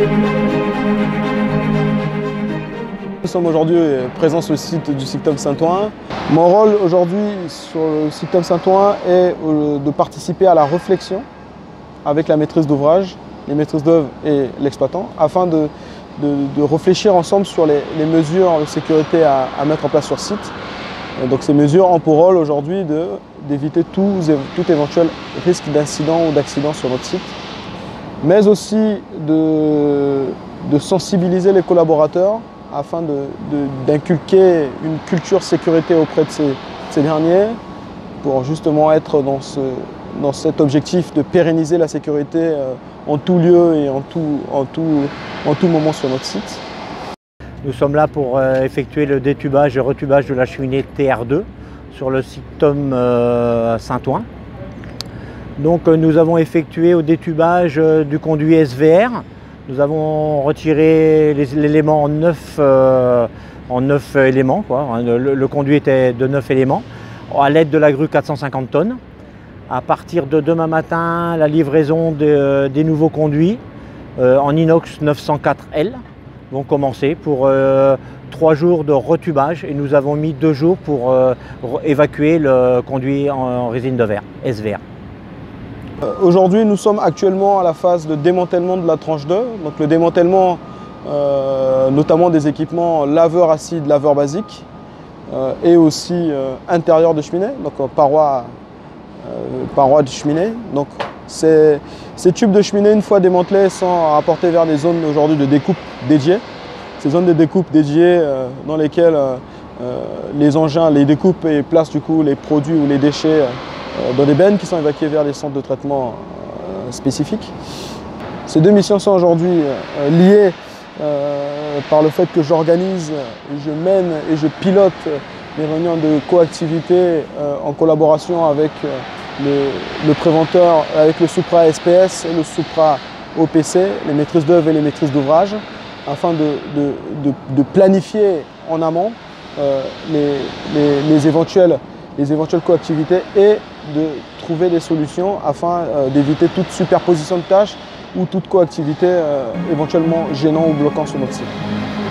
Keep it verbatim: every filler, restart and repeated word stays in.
Nous sommes aujourd'hui présents sur le site du SICTOM Saint-Ouen. Mon rôle aujourd'hui sur le SICTOM Saint-Ouen est de participer à la réflexion avec la maîtrise d'ouvrage, les maîtrises d'œuvre et l'exploitant, afin de, de, de réfléchir ensemble sur les, les mesures de sécurité à, à mettre en place sur site. Et donc ces mesures ont pour rôle aujourd'hui d'éviter tout, tout éventuel risque d'incident ou d'accident sur notre site, mais aussi de, de sensibiliser les collaborateurs afin d'inculquer une culture sécurité auprès de ces, ces derniers pour justement être dans, ce, dans cet objectif de pérenniser la sécurité euh, en tout lieu et en tout, en, tout, en tout moment sur notre site. Nous sommes là pour euh, effectuer le détubage et retubage de la cheminée T R deux sur le SICTOM euh, Saint-Ouen. Donc euh, nous avons effectué au détubage euh, du conduit S V R. Nous avons retiré l'élément en neuf, euh, en neuf éléments. Quoi. Le, le conduit était de neuf éléments à l'aide de la grue quatre cent cinquante tonnes. À partir de demain matin, la livraison de, des nouveaux conduits euh, en inox neuf cent quatre L vont commencer pour euh, trois jours de retubage et nous avons mis deux jours pour euh, évacuer le conduit en, en résine de verre, S V R. Aujourd'hui, nous sommes actuellement à la phase de démantèlement de la tranche deux, donc le démantèlement euh, notamment des équipements laveurs acides, laveurs basiques euh, et aussi euh, intérieur de cheminée, donc euh, parois, euh, parois de cheminée. Donc ces, ces tubes de cheminée, une fois démantelés, sont rapportés vers des zones aujourd'hui de découpe dédiées. Ces zones de découpe dédiées euh, dans lesquelles euh, les engins les découpent et placent du coup les produits ou les déchets euh, dans des bennes qui sont évacuées vers les centres de traitement euh, spécifiques. Ces deux missions sont aujourd'hui euh, liées euh, par le fait que j'organise, je mène et je pilote les réunions de coactivité euh, en collaboration avec euh, le, le préventeur, avec le Supra S P S et le Supra O P C, les maîtrises d'œuvre et les maîtrises d'ouvrage, afin de, de, de, de planifier en amont euh, les, les, les éventuelles les éventuelles coactivités et de trouver des solutions afin euh, d'éviter toute superposition de tâches ou toute coactivité euh, éventuellement gênant ou bloquant sur notre site.